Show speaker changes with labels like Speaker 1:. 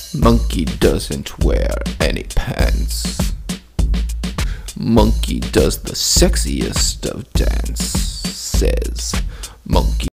Speaker 1: Monkey doesn't wear any pants. Monkey does the sexiest of dances. Monkey